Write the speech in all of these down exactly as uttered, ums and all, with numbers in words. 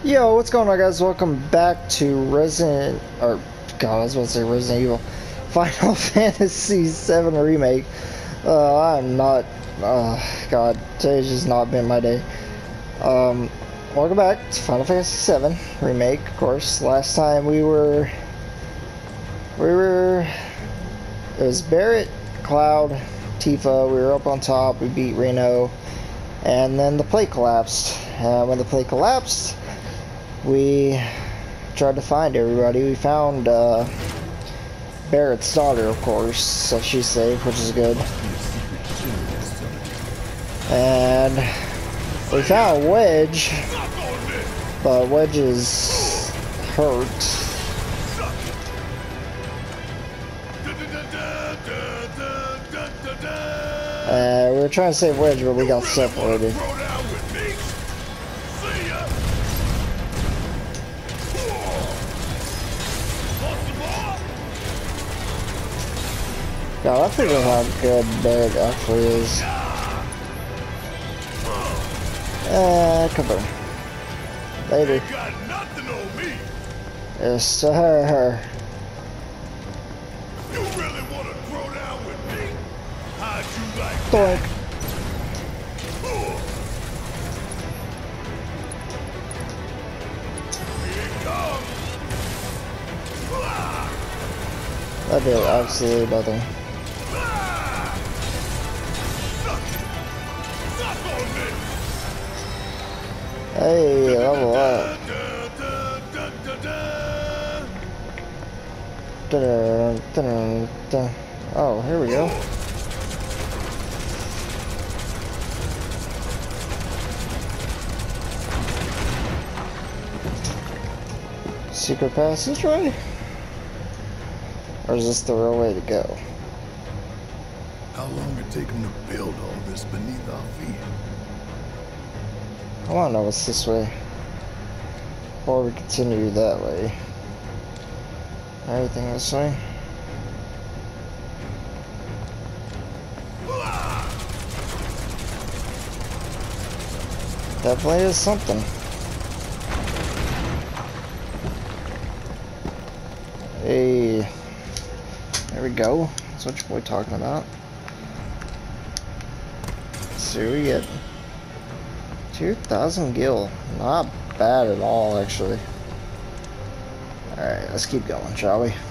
Yo, what's going on, guys? Welcome back to Resident, or God, I was about to say Resident Evil, Final Fantasy seven Remake. Uh, I'm not, uh, God, today's just not been my day. Um, welcome back to Final Fantasy seven Remake, of course. Last time we were, we were, it was Barrett, Cloud, Tifa. We were up on top. We beat Reno, and then the plate collapsed. And when the plate collapsed, we tried to find everybody. We found uh, Barrett's daughter, of course, so she's safe, which is good. And we found Wedge, but Wedge is hurt. Uh, we were trying to save Wedge, but we got separated. God, I figure how good Barrett actually is. Uh, come on. Later. Yes, sir. You really want to throw down with me? How'd you like Doink. Here it comes. That did absolutely nothing. Hey, level up. Dun, dun, dun. Oh, here we go. Secret passageway? Or is this the real way to go? How long it take them to build all this beneath our feet? I want to know what's this way. Or we continue that way. Everything this way. Definitely is something. Hey. There we go. That's what your boy talking about. Let's see what we get. two thousand gil. Not bad at all, actually. Alright, let's keep going, shall we?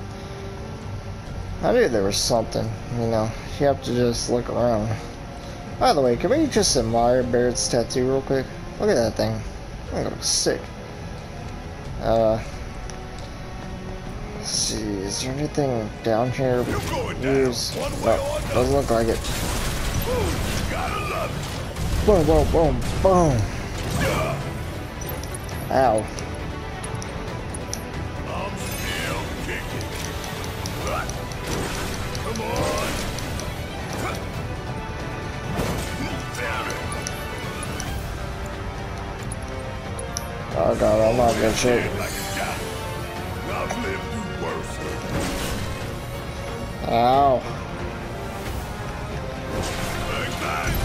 I knew there was something, you know. You have to just look around. By the way, can we just admire Barrett's tattoo real quick? Look at that thing. That looks sick. Uh, let's see, is there anything down here we can use? No, doesn't look like it. Boom, boom, boom, boom. Ow. I'm still kicking. Come on. Damn it. Oh god, I'm not good shit. Like a guy. I've lived through worse. Ow. Bang, bang.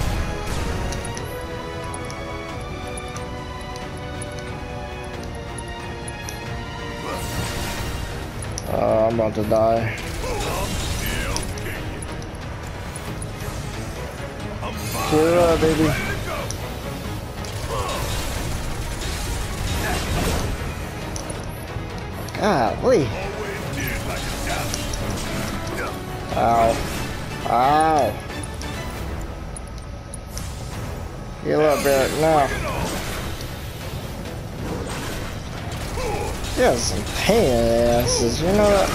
Uh, I'm about to die. Cheer up, baby. Golly. Ow. Ow. Heal up, Barrett, now. Yeah, some pain in the asses, you know that?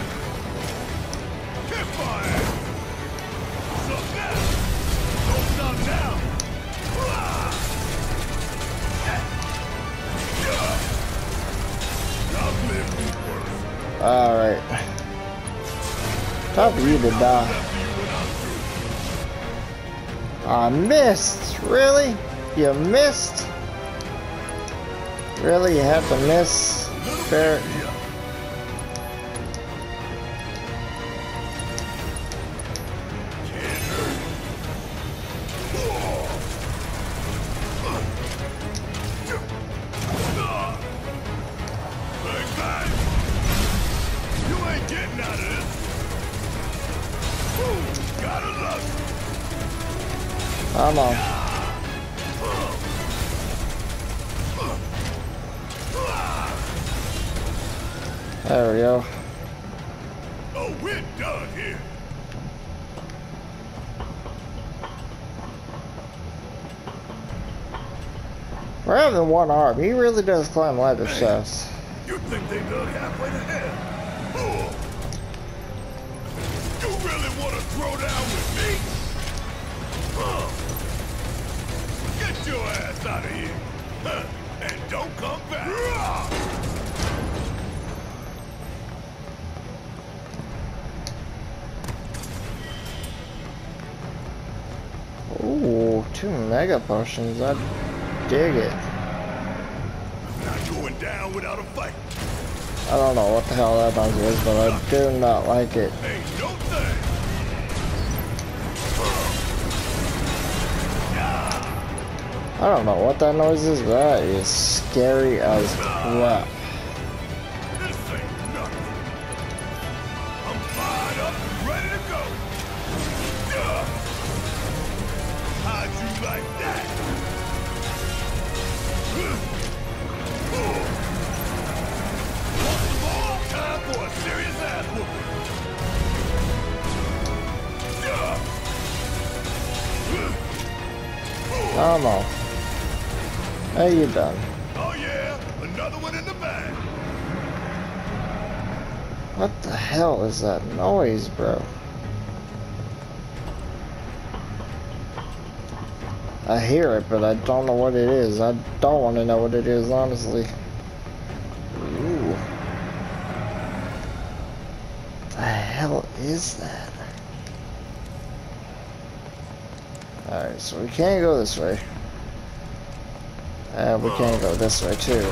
Alright. Time for you to die. I missed! Really? You missed? Really? You have to miss? Barrett? Come on. There we go. Oh, we're done here. We're having one arm. He really does climb ladder shafts. You think they dug halfway to hell? Oh. You really want to throw down with me? Oh. Get your ass out of here. Huh. And don't come back. Ooh, two mega potions. I dig it. Not going down without a fight. I don't know what the hell that noise is, but I do not like it. Ain't no thing. I don't know what that noise is, but that is scary as crap. This ain't nothing. I'm fired up and ready to go. How'd you like that? Want some more? Time for a serious ass whooping. Come on. How you done? Oh yeah, another one in the bag. What the hell is that noise, bro? I hear it, but I don't know what it is. I don't want to know what it is, honestly. Ooh. What the hell is that? Alright, so we can't go this way. And we can't go this way, too.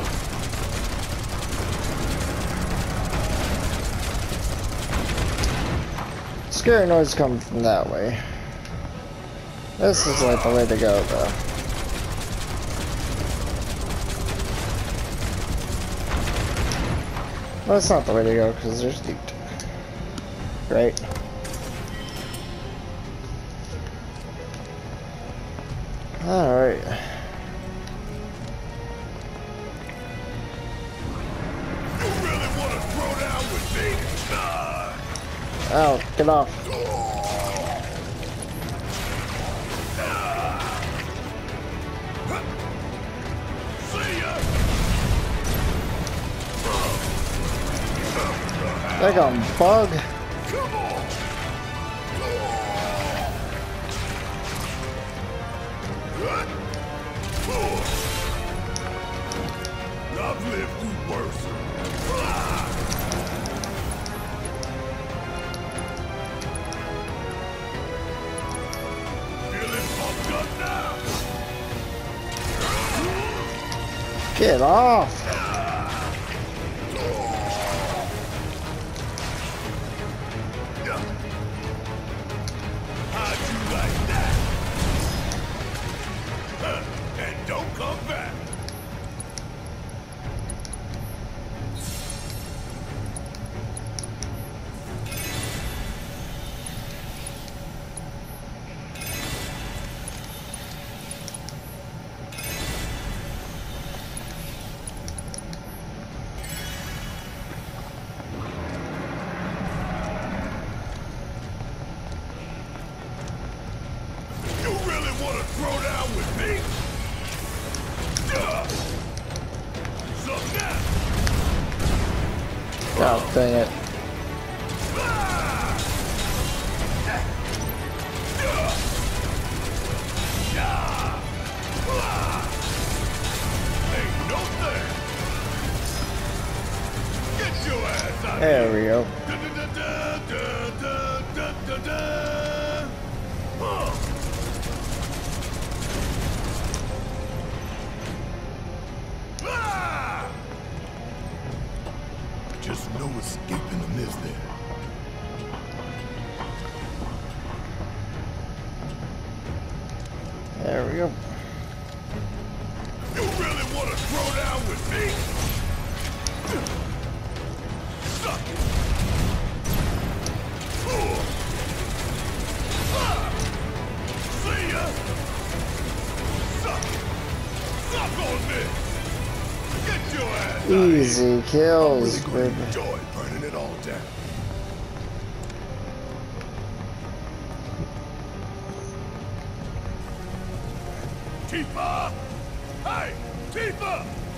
Scary noise coming from that way. This is like the way to go, though. Well, that's not the way to go, because there's deep. Great. Alright. You really want to throw down with me? Nah. Ow, get off. They're gonna bug. Come on. I've lived through worse. Feeling pumped up now. Get off. How'd you like that? Huh. And don't come back. You really want to throw down with me? Duh. Suck that. God dang it. Ain't no thing. Get your ass out There of we here. go. Da, da, da, da, da, da, da, da. Huh. Ah! Just no escaping the mist there. There we go. You really want to throw down with me? Suck it. Ah! See ya. Suck on this! Get your ass out of here! Easy I'm kills, really gonna baby. enjoy burning it all down. Tifa! Hey! Tifa!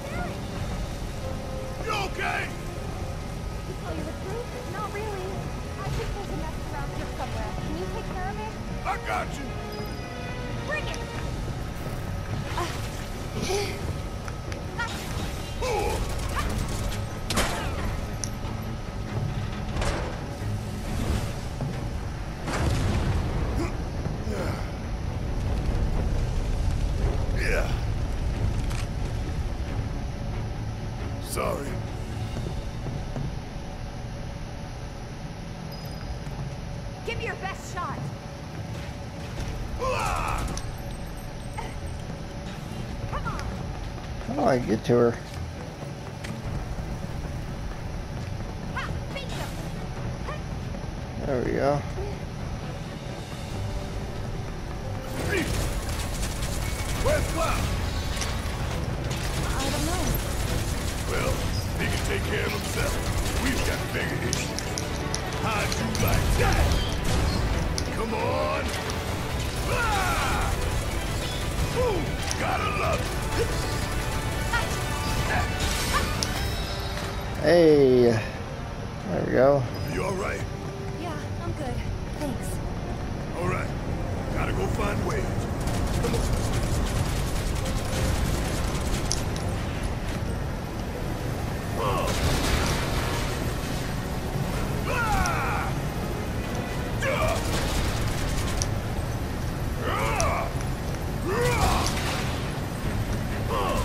You okay? You tell you the truth? Not really. I think there's a mess around here somewhere. Can you take care of it? I got you! Bring it! Ooh. Yeah. Sorry. Give me your best shot. Ah! Come on. How do I get to her? Ha! Beat them. There we go. Where's Cloud? I don't know. Well, he can take care of himself. We've got bigger issues. How'd you like that? Come on. Ah! Ooh, gotta love it. Hey. There we go. You alright? Yeah, I'm good. Thanks. Alright. Gotta go find Wedge. Come on. Oh. Ah! Duh! Ah! Ah! Oh.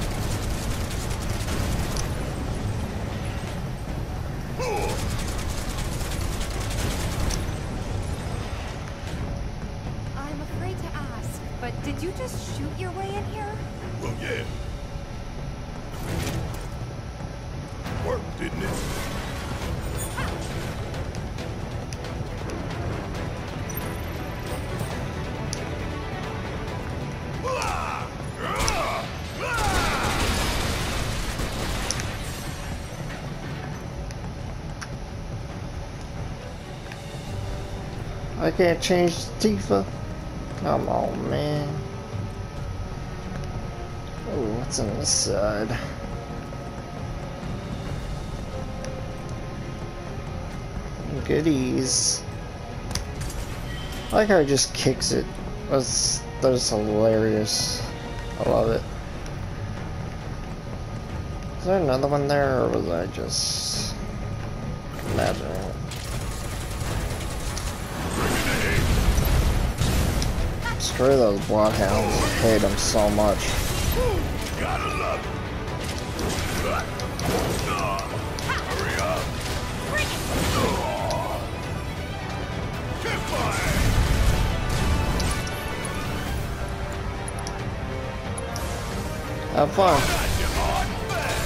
Oh. I'm afraid to ask, but did you just shoot your way in here? Well, yeah. Worked, didn't it? Ah! Ah! Ah! I can't change Tifa. Come on, man. Oh, what's on this side? Goodies. I like how he just kicks it. That's that's hilarious. I love it. Is there another one there, or was I just imagining it? Screw those bloodhounds. I hate them so much. Gotta love it. Hurry up. Get fire. Have fun. Got you hard and fast.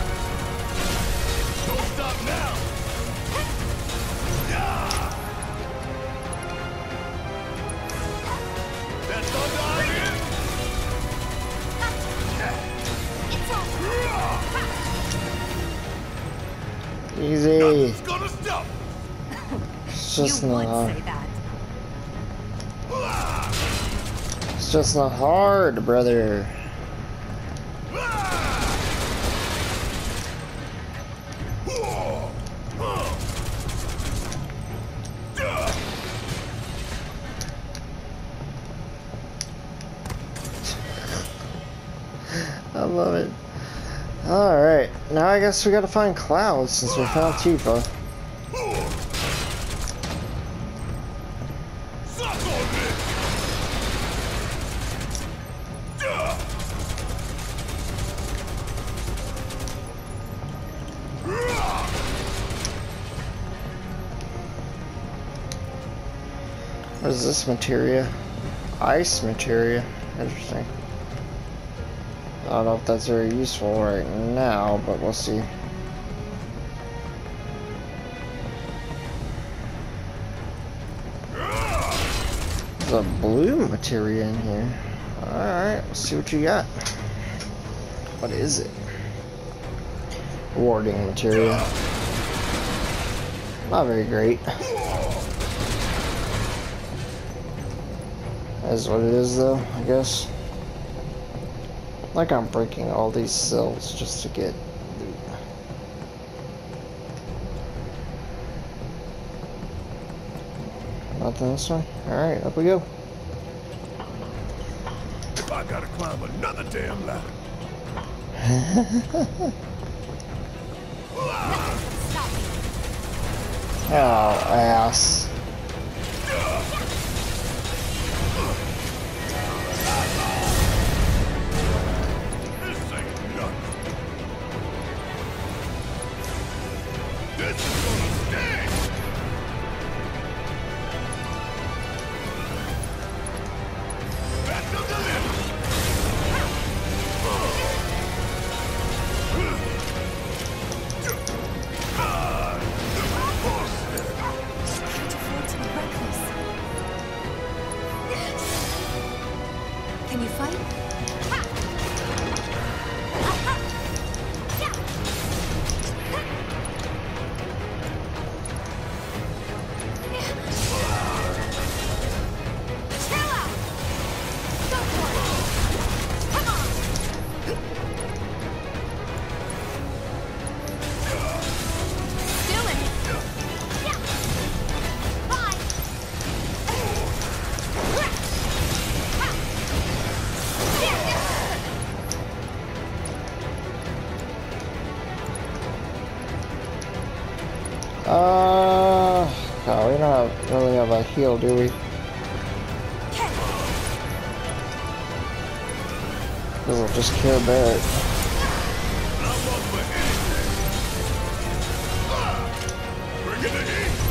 Don't stop now. Yeah. That thunder on you? Easy. Nothing's gonna stop. It's just you would not. say that. Ah! It's just not hard, brother. Ah! Whoa! Huh. Duh. I love it. Alright, now I guess we gotta find Cloud since we found Tifa. Suck on this. Duh. What is this materia? Ice materia. Interesting. I don't know if that's very useful right now, but we'll see. There's a blue materia in here. Alright, let's see what you got. What is it? Warding material. Not very great. That's what it is though, I guess. Like I'm breaking all these cells just to get loot. Nothing this way? Alright, up we go. I gotta climb another damn ladder. Oh, ass. This ain't nothing. This is gonna sting. That's the limit. Can you fight? Uh, no, we don't have, really have a heal, do we? Because we'll just kill Barrett. Bring it the heat.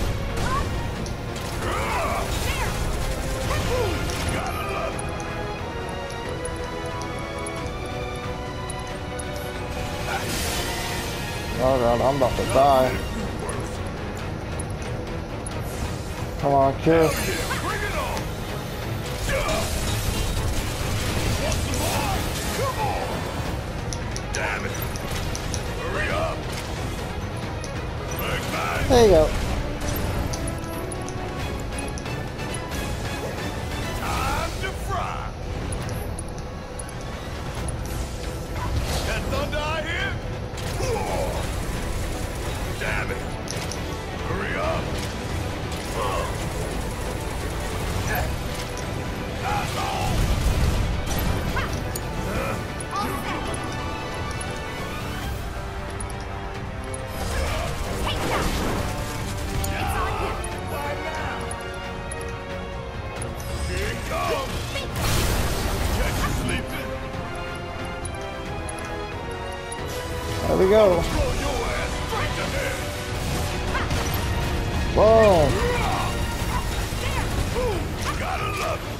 Gotta love it. Oh god, I'm about to die. Come on, kill. Bring it on. Want some more? Come on. Damn it. Hurry up. Big man. There you go. Time to fry. That thunder I hear? Damn it. Hurry up. That's all. Right now. Here it comes. Catch you sleeping. There we go. Throw your ass straight to hell. Whoa. Ooh, gotta love it.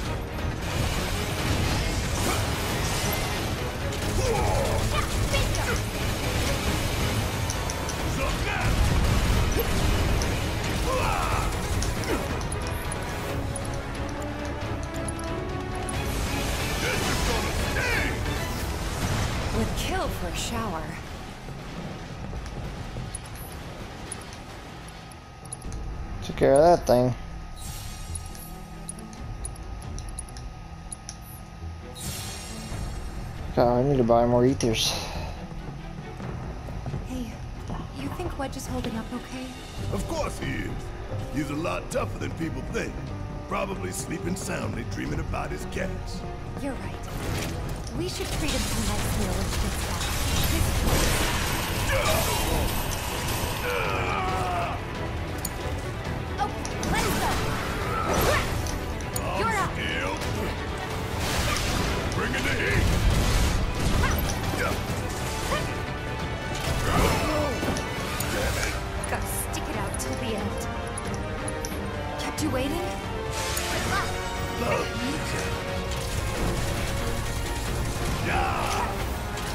Look now. This is gonna sting. Would kill for a shower. Took care of that thing. God, I need to buy more ethers. Hey, you think Wedge is holding up okay? Of course he is. He's a lot tougher than people think. Probably sleeping soundly, dreaming about his cats. You're right. We should treat him to a nice meal when he gets back. Okay, let's go. You're up. Still. Bring in the heat. Damn it. Gotta stick it out till the end. Kept you waiting? Good luck. Love you. Yeah.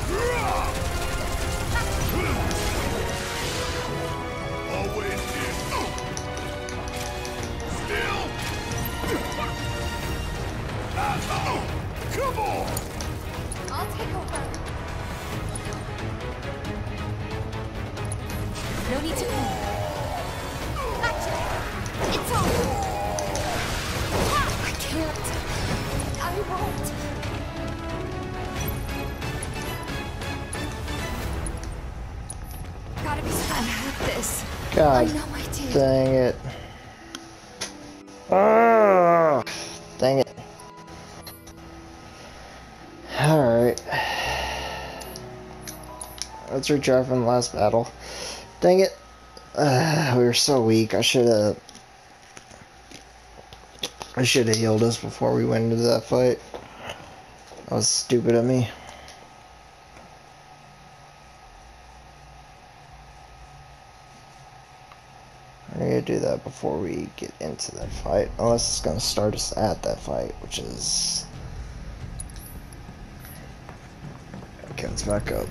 gotta be. I have this. God I know I did. dang it. Oh, dang it. Alright. Let's retry from the last battle. Dang it. Uh, we were so weak. I should have... I should have healed us before we went into that fight. That was stupid of me. I need to do that before we get into that fight. Unless it's going to start us at that fight, which is... Okay, let's back up.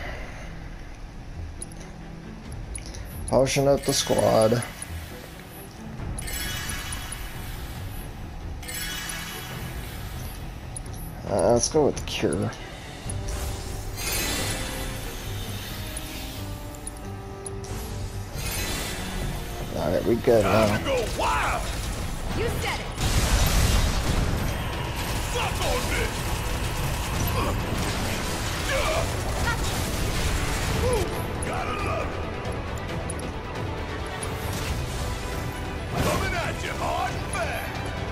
Potion up the squad. Uh, let's go with the cure. Alright, we good Time now. to go wild. You said it. Suck on this. Gotta love it. Coming at you hard and fast.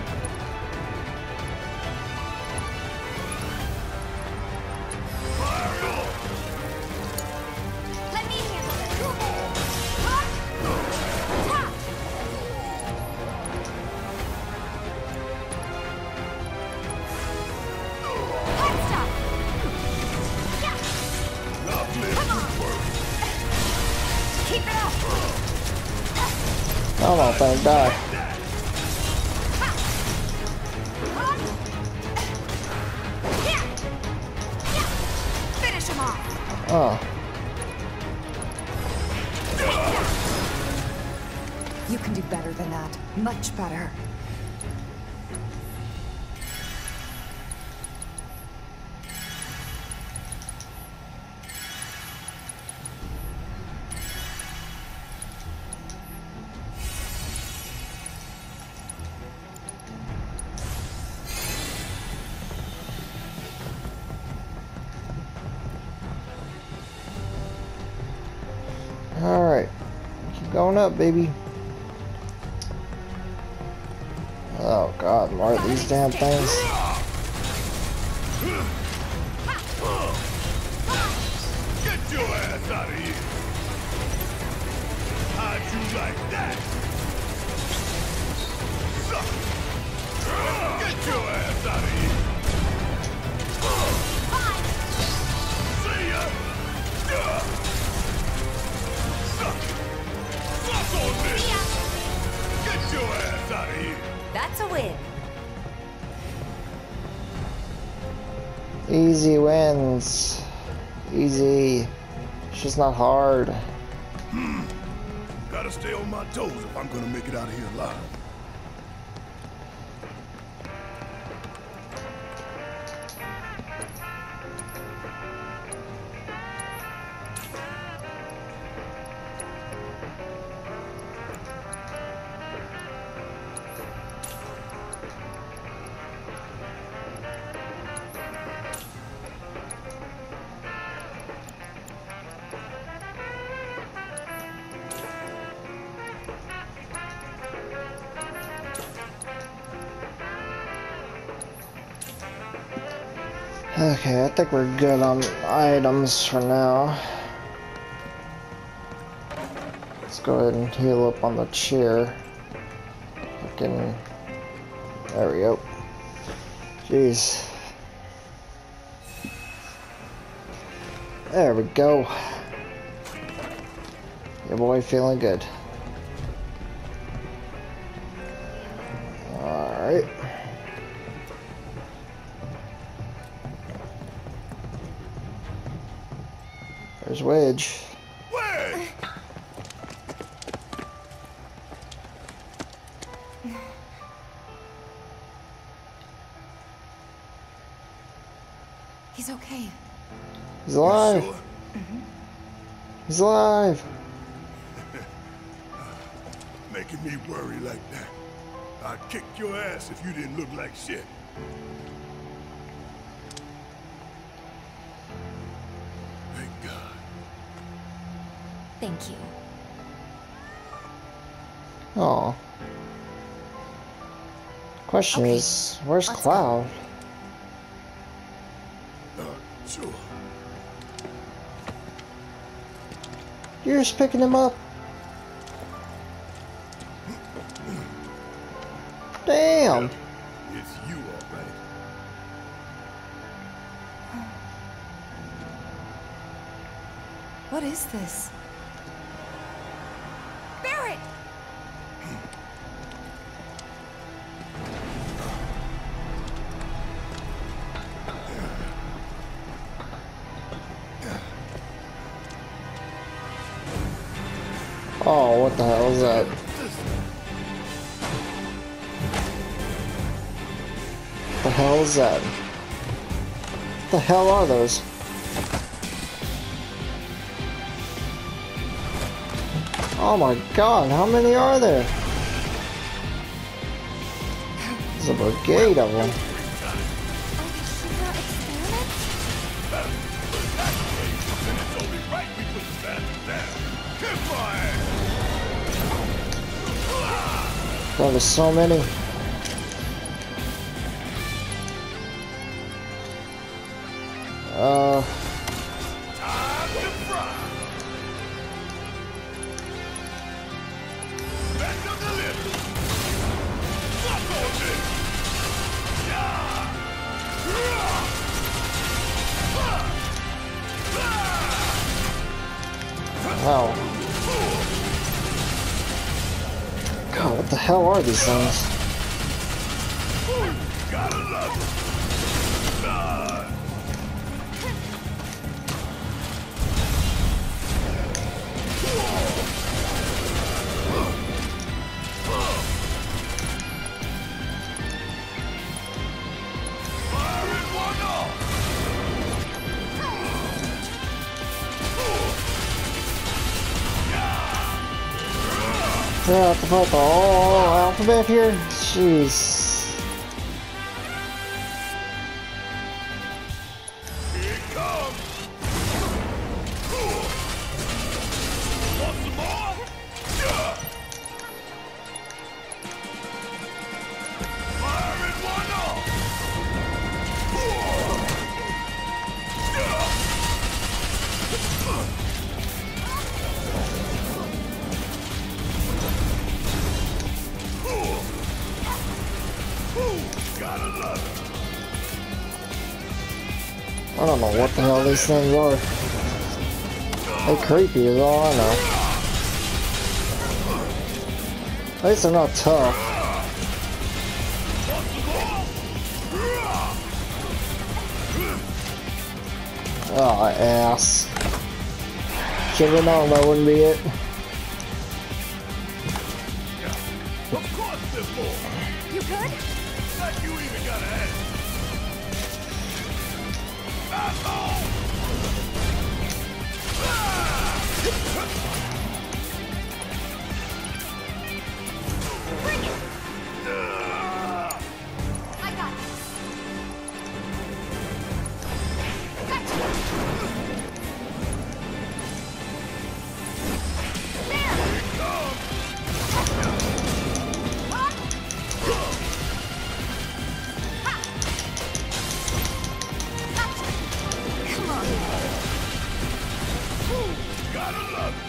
Fire on. Let me handle it. Hot. Tap. Hot stop. Yeah. Lovely Come on. work. Keep it up. Come on, thank God. Hot. Yeah. Yeah. Finish him off. Oh, You can do better than that. Much better. alright. Keep going up, baby. Oh God, more of these damn things. Get your ass out of here. How'd you like that? Suck. Get your ass out of here. See ya. Suck. Suck on this. Get your ass out of here. That's a win. Easy wins. Easy. It's just not hard. Gotta stay on my toes if I'm gonna make it out of here alive. Okay, I think we're good on items for now. Let's go ahead and heal up on the chair. Fucking. There we go. Jeez. There we go. Your boy feeling good. Alright. There's Wedge. Wedge! He's okay. He's alive. Sure? He's alive. Making me worry like that. I'd kick your ass if you didn't look like shit. Thank God. Thank you. Oh. Question Okay, is, where's let's Cloud? Uh, sure. You're just picking him up? Damn! It's you, all right. What is this? Barrett! Oh, what the hell is that? What the hell is that? What the hell are those? Oh my god, how many are there? There's a brigade of them. Are they sugar experiments? It's only right we put the bastard down. Kiss my ass! God, there's so many. Uh, Time to fry! Back to the lift! Suck on this! Yeah! wow. God, what the hell are these things? Gotta love it! Blood! Fire in one off! Yeah, I have to put the whole alphabet here? Jeez. Here it comes! Want some more? Yeah! Fire in one off! Gotta love it! I don't know what the hell these things are. They're creepy is all I know. At least they're not tough. Oh, ass. Should've known that wouldn't be it. Of course there's more! You good? Like you even gotta ask! Asshole! Bring it! I got this. Gotcha! There! Up! Ha! Gotcha! Come on! Gotta love it!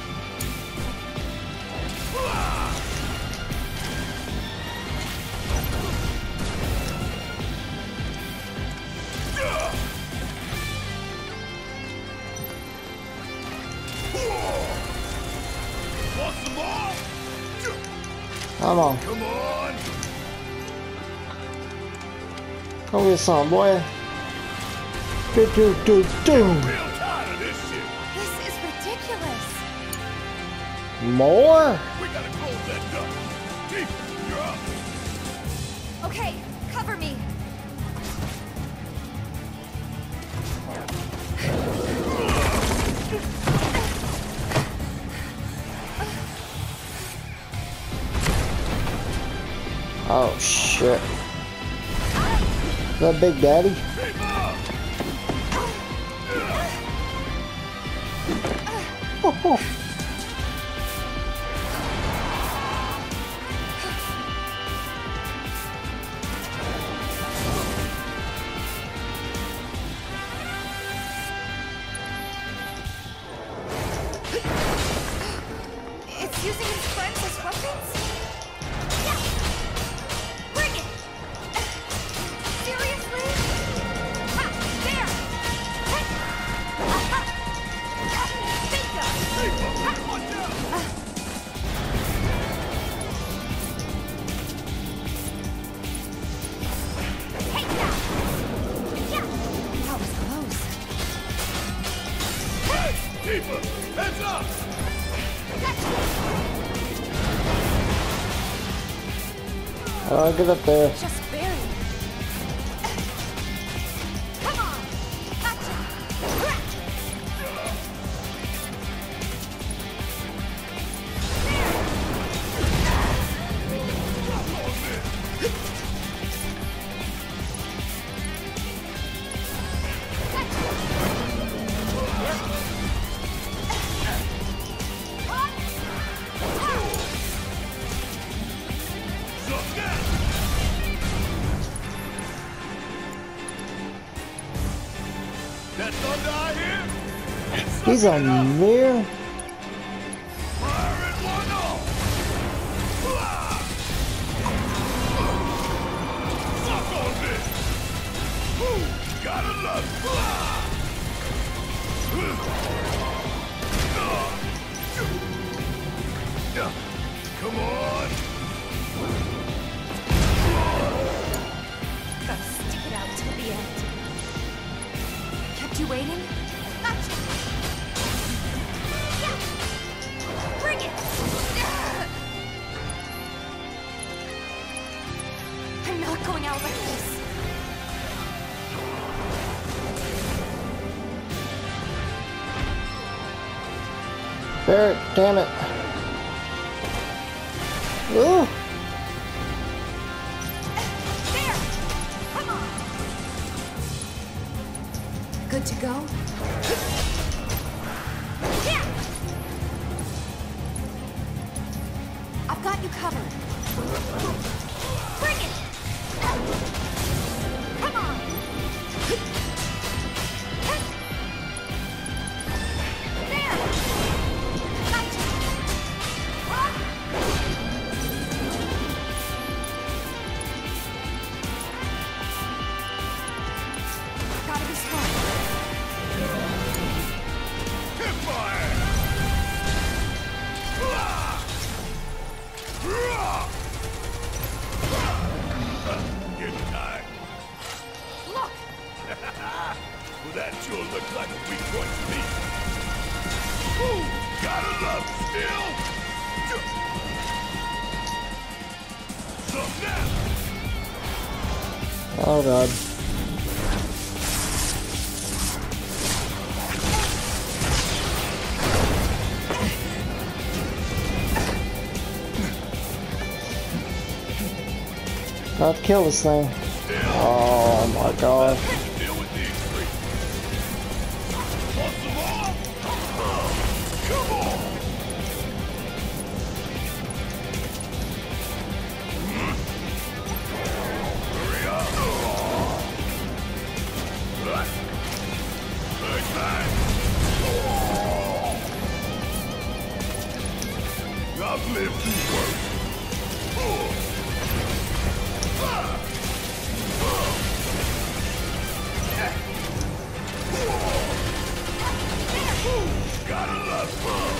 Want some more? Come on. Come on! Go get some, boy. Do do do do. Real tired of this shit! This is ridiculous! More? We gotta close that door! Tifa, you're up! Okay, cover me! Oh shit. Is that Big Daddy? Tifa! Oh, Oh. It's using its friends as weapons? Yeah! Bring it! Seriously? Ha! There! Hey! Aha! Bingo! Ha! Watch out! Hey, now! Yeah! That was close. Hey! Tifa, heads up! Oh, get up there. Just barely. Come on! Gotcha! That thunder I hear? It's He's sucking a it up. mere. Fire it one off. Ah! Suck on this. Woo! Gotta love it. Ah! Ah! Come on. Gotta stick it out till the end. Kept you waiting? Gotcha! Yeah! Bring it! I'm not going out like this. Barrett, damn it. Ooh. There! Come on! Good to go? Yeah! I've got you covered. Bring it! Come on! There! Gotcha! Huh? Gotta be strong. Hit my ass. Ah! Ah! Getting tired. Look! Well, that sure looks like a weak point to me. Ooh, gotta love it still. Something now. Oh god. Got to kill this thing. Oh my gosh. Deal with the extreme. Muscle on. Come on. Hurry up. Big bang. I've lived through worse. Gotta love fun.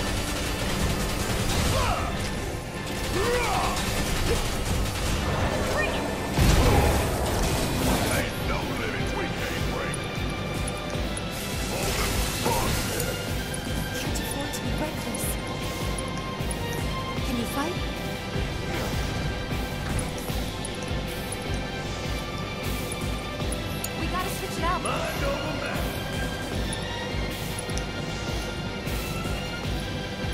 Bring it! Ain't no limits we can't break. All the fun. Can't afford to be reckless. Can you fight? We gotta switch it up. Mind over matter.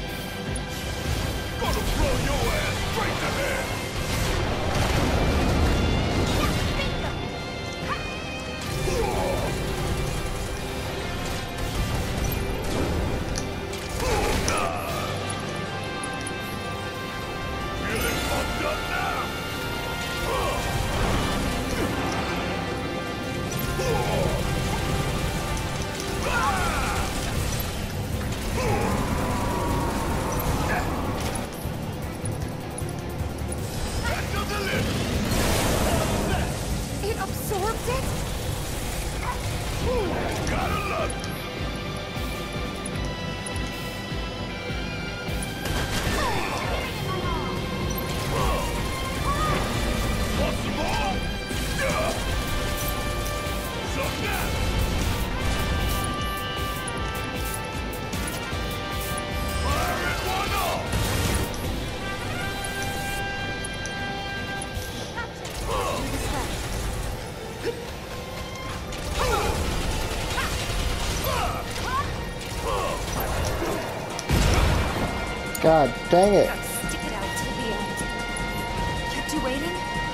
God dang it. Gotta stick it out till the end. Kept you waiting?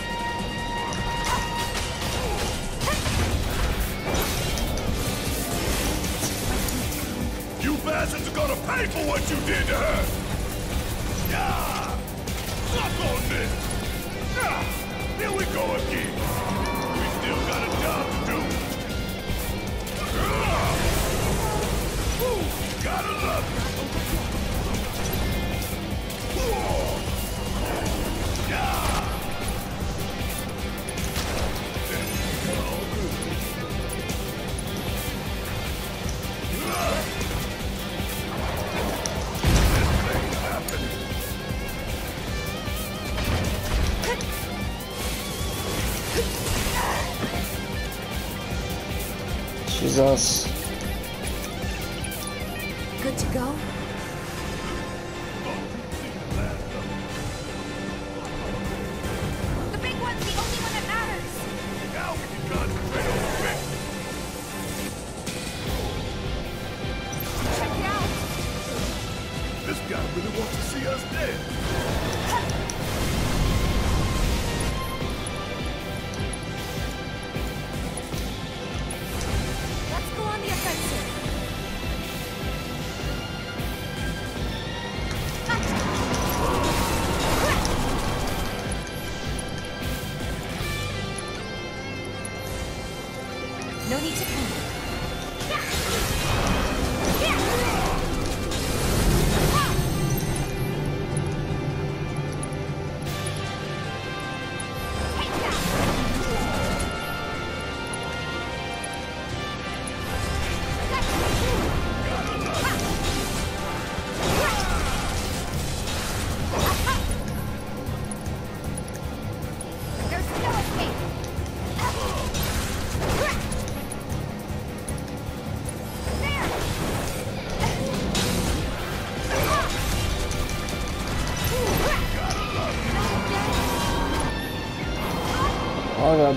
You bastards are gonna pay for what you did to her! Yeah! Suck on this! Ah, here we go again! We still got a job to do! Ah! Woo, gotta love it! Whoa. Yeah! Ah! Jesus. Good to go? The big one's the only one that matters. Now we can concentrate on the quick. Check it out. This guy really wants to see us dead. Let's go on the offensive. No need to panic. There's no escape. There. Oh god.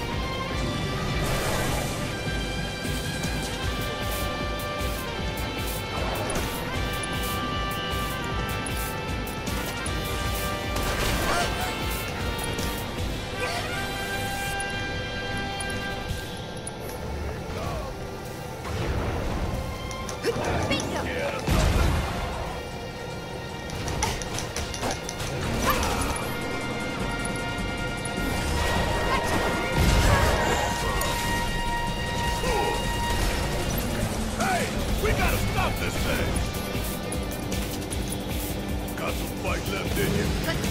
Bingo. Hey, we gotta stop this thing. Got some fight left in you.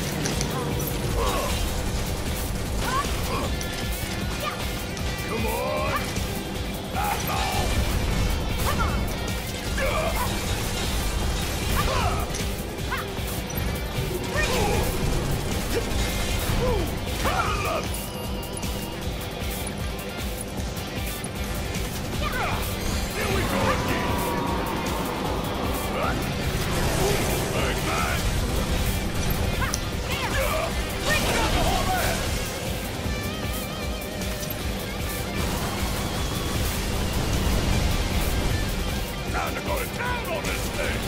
Come on. Come on. Here we go again. Bang, bang. Time to go to town on this thing.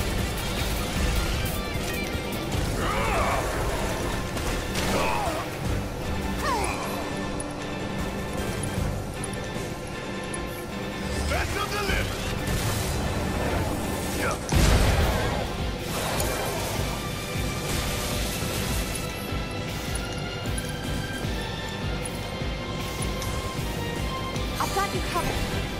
Special delivery. Yeah. I've got you covered.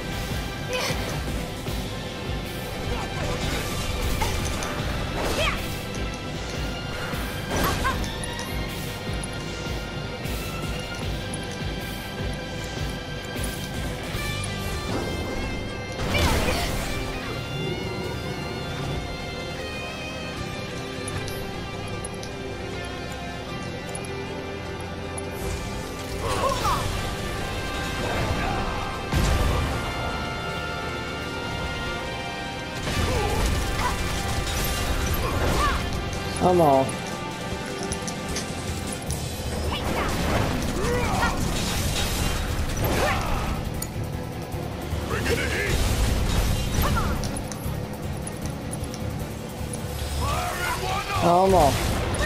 Come on. Bring it in. Fire it Come on.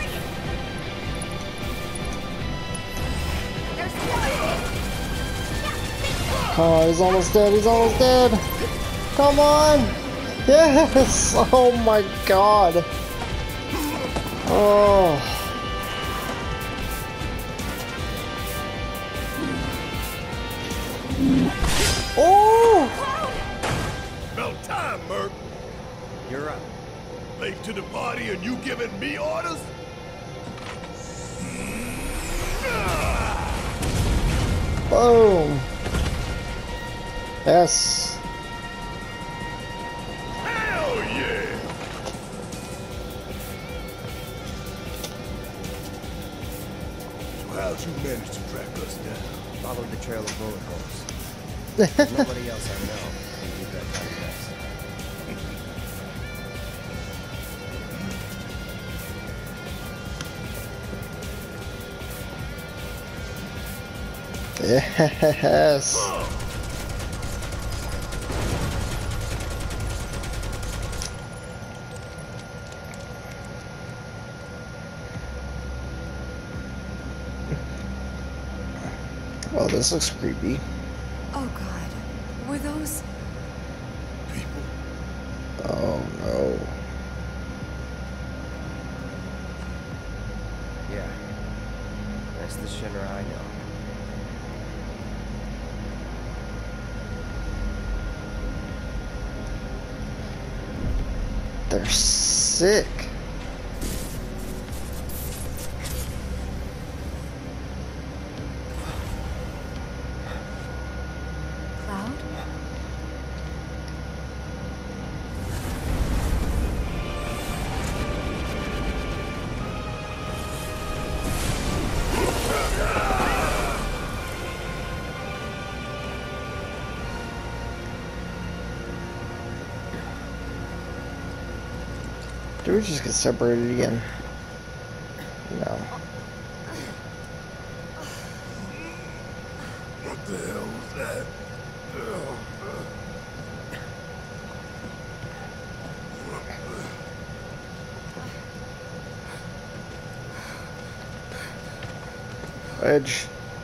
Come on, he's almost dead, he's almost dead. Come on. Yes. Oh my god. Oh. Oh. About time, Merc. You're up. Late to the party and you giving me orders? Boom. Yes. Hell yeah! So how'd you manage to track us down? Followed the trail of bullet holes. There's nobody else I know can do that kind of mess. Yes. Oh, this looks creepy. Oh god. Were those... People? Oh no. Yeah. That's the Shinra I know. They're sick. Cloud? Did we just get separated again? No. What the hell was that? Wedge.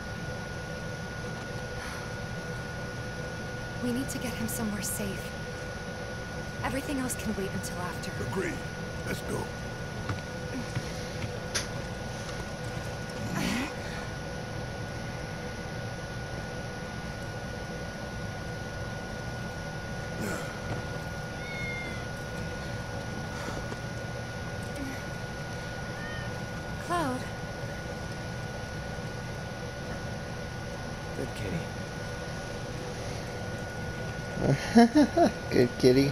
We need to get him somewhere safe. Everything else can wait until after. Agreed. Let's go. Cloud, Good kitty. Good kitty.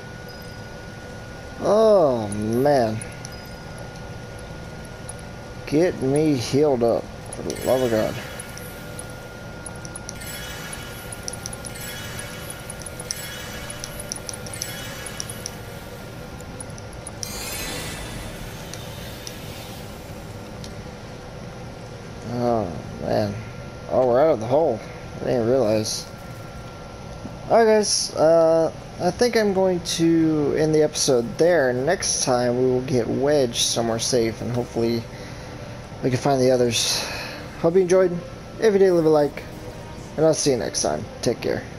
Oh man. Get me healed up, for the love of God. Oh man. Oh, we're out of the hole. I didn't realize. Alright guys, uh, I think I'm going to end the episode there. Next time we will get Wedge somewhere safe and hopefully we can find the others. Hope you enjoyed. If you did, leave a like. And I'll see you next time. Take care.